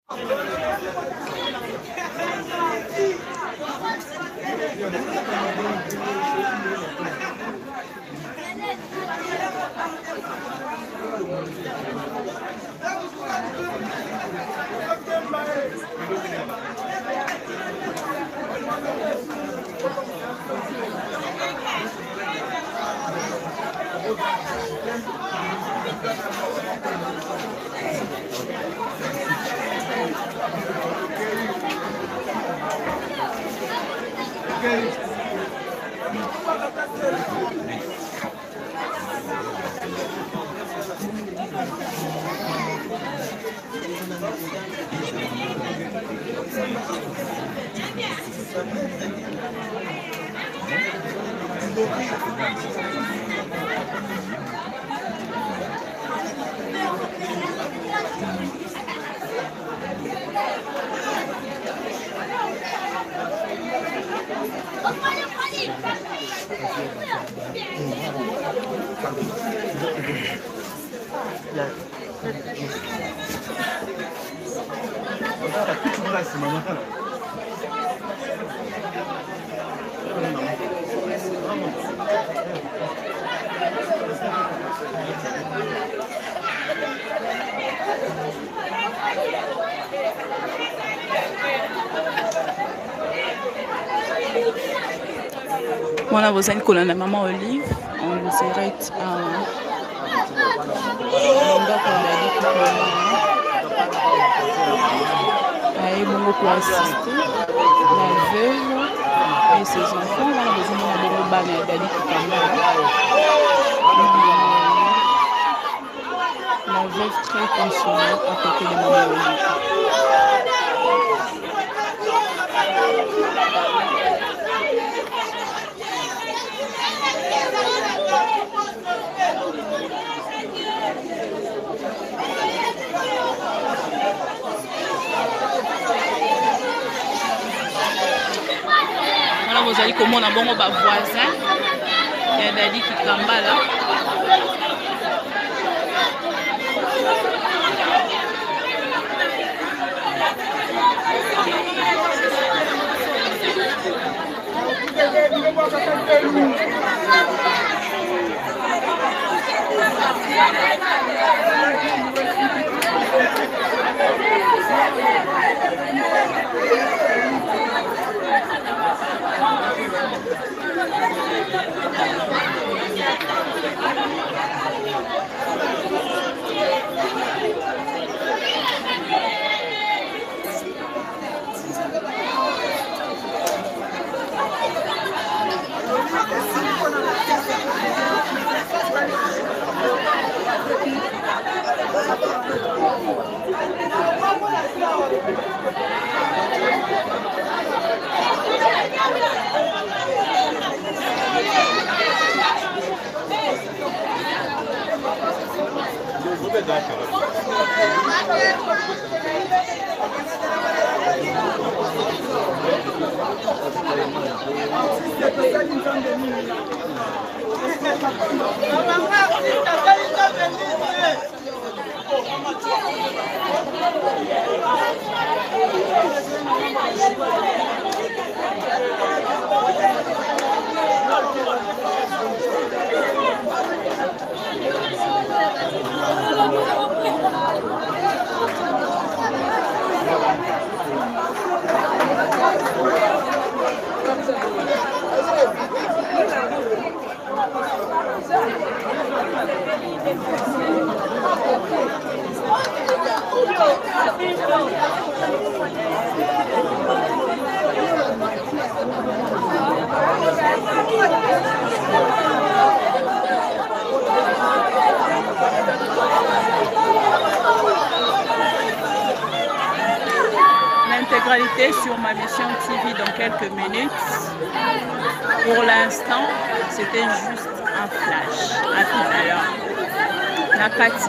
Voilà, vous allez connaître la maman Olive en direct à Bongo pour assister la veuve et ses enfants. Voilà, vous allez le banner d'Ali la veuve très consolée à côté de maman Olive. Voilà, vous allez comment on a bon voisin. Il y a Dadi qui camba là. L'intégralité sur ma mission TV dans quelques minutes. Pour l'instant, c'était juste un flash. À tout à l'heure. Nakati.